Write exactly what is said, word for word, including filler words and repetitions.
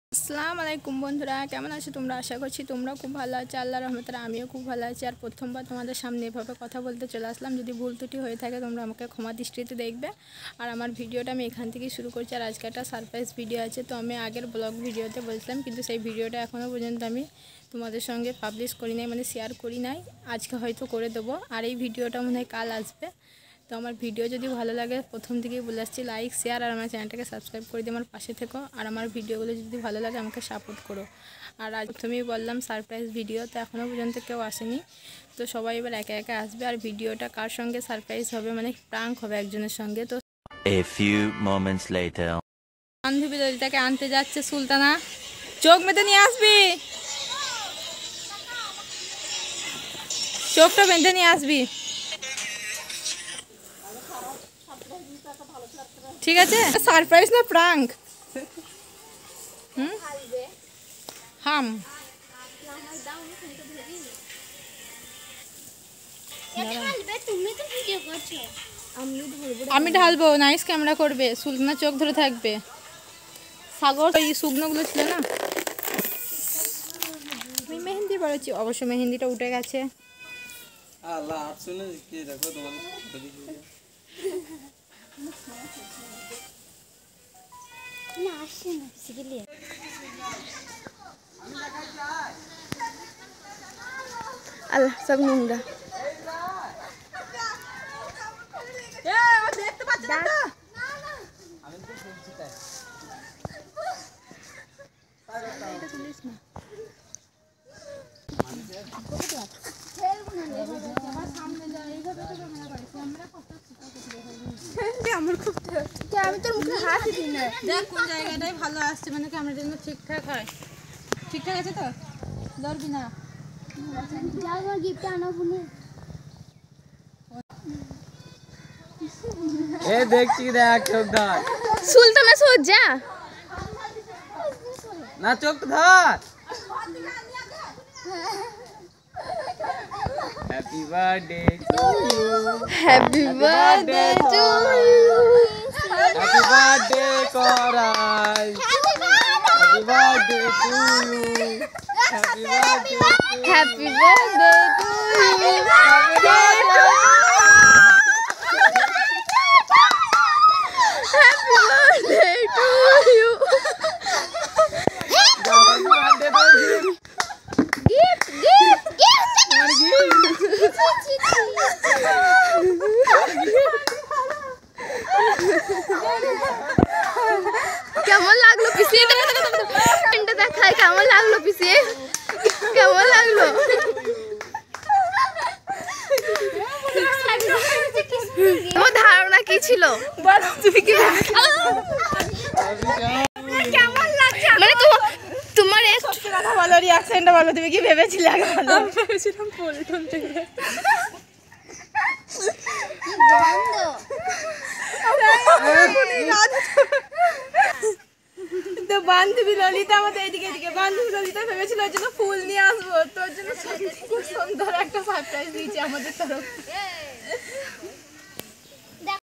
আসসালামু আলাইকুম বন্ধুরা, কেমন আছো তোমরা? আশা করছি তোমরা খুব ভালো আছো। আল্লাহর রহমতে আমিও খুব ভালো আছি। আর প্রথমবার তোমাদের সামনে এভাবে কথা বলতে চলে আসলাম। যদি ভুল ত্রুটি হয়ে থাকে তোমরা আমাকে ক্ষমা দৃষ্টিতে দেখবে। আর আমার ভিডিওটা আমি এখান থেকেই শুরু করছি। আর আজকে একটা সারপ্রাইজ ভিডিও আছে। তো আমি আগের ব্লগ ভিডিওতে বলছিলাম, কিন্তু সেই ভিডিওটা এখনও পর্যন্ত আমি তোমাদের সঙ্গে পাবলিশ করি নাই, মানে শেয়ার করি নাই। আজকে হয়তো করে দেবো। আর এই ভিডিওটা মনে হয় কাল আসবে। তো আমার ভিডিও যদি ভালো লাগে প্রথম থেকেই বলে আসছি, লাইক শেয়ার আর আমার চ্যানেলটাকে সাবস্ক্রাইব করে দিয়ে আমার পাশে থেকো। আর আমার ভিডিওগুলো যদি ভালো লাগে আমাকে সাপোর্ট করো। আর আজ প্রথমেই বললাম সারপ্রাইজ ভিডিও, তো এখনও পর্যন্ত কেউ আসেনি। তো সবাই এবার একে একে আসবে। আর ভিডিওটা কার সঙ্গে সারপ্রাইজ হবে, মানে প্রাঙ্ক হবে একজনের সঙ্গে। তো A few moments later বান্ধবী ললিতাকে আনতে যাচ্ছে সুলতানা। চোখ মেতে নিয়ে আসবি, চোখটা বেঁধে নিয়ে আসবি, ঠিক আছে? সারপ্রাইজ না প্রাঙ্ক? হুম হাম আমি ঢালবো, নাইস ক্যামেরা করবে, সুলতানা চোখ ধরে থাকবে। সাগর ওই শুকনোগুলো ছিল না, আমি মেহেন্দি বাড়াচ্ছি। অবশ্য মেহেন্দিটা উঠে গেছে। আল্লাহ সব নোংরা। আমার খুব আমি তোর মুখে হাত দিই না। দেখ কোন জায়গাটাই ভালো আসছে, মানে ক্যামেরার জন্য ঠিকঠাক হয়। ঠিকঠাক আছে তো? ধরবি না। যাও গিফট আনো ফোনে। এ দেখছি দেখ চোখ ধর। সুলতানা সোজা না চোখ ধর। Happy birthday to you, happy birthday to you, happy birthday করাই, happy birthday to you, happy birthday, happy birthday to you, happy birthday, happy birthday to you. Happy birthday to you. Gift gift gift আমার gift. কেমন লাগলো পিসি? এটা দেখায় কেমন লাগলো পিসি? কেমন লাগলো? তোমার ধারণা কি ছিল? বলো তুমি কি কেমন লাগছে? মানে তোমার তোমার একটু কথা বলো, রিঅ্যাকশনটা বলো। তুমি কি ভেবেছিলে আগে? বলো। আমি ভেবেছিলাম পল্টন থেকে তো বান্ধবী ললিতা আমাদের এদিকে এদিকে বান্ধবী ললিতা ভেবেছিল ওর জন্য ফুল নিয়ে আসবো। তোর জন্য খুব সুন্দর একটা সারপ্রাইজ দিয়েছে আমাদের তরফ।